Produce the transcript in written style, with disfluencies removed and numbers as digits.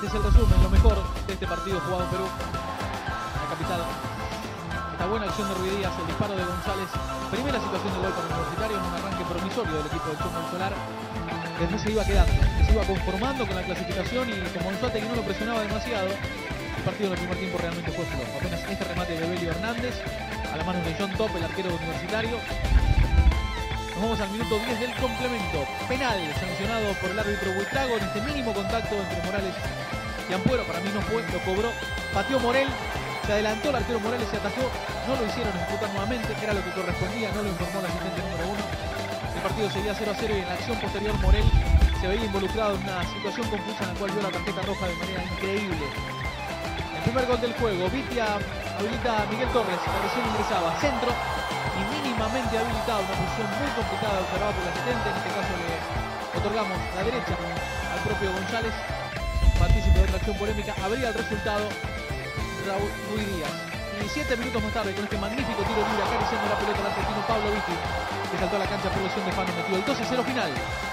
es el resumen, lo mejor de este partido jugado en Perú, en la capital. Esta buena acción de Ruiz Díaz, el disparo de González, primera situación del gol para Universitario en un arranque promisorio del equipo del Chongo Solar. Después se iba quedando, se iba conformando con la clasificación y como Anzuategui no lo presionaba demasiado, el partido en el primer tiempo realmente fue flojo. Apenas este remate de Belio Hernández a las manos de John Top, el arquero Universitario. Nos vamos al minuto 10 del complemento. Penal sancionado por el árbitro Buitrago en este mínimo contacto entre Morales y Ampuero. Para mí no fue, lo cobró, pateó Morel, se adelantó el arquero Morales, se atajó, no lo hicieron ejecutar nuevamente, era lo que correspondía, no lo informó el asistente número 1. El partido seguía 0-0 y en la acción posterior Morel se veía involucrado en una situación confusa en la cual vio la tarjeta roja de manera increíble. El primer gol del juego, Vitia habilita a Miguel Torres, que recién ingresaba, centro y mínimamente habilitado, una posición muy complicada observada por el asistente. En este caso le otorgamos la derecha al propio González, partícipe de otra acción polémica. Abría el resultado Raúl Ruiz Díaz. Y 7 minutos más tarde, con este magnífico tiro libre acariciando la pelota al argentino Pablo Vitti, que saltó a la cancha por lesión de Fano, metió el 2-0 final.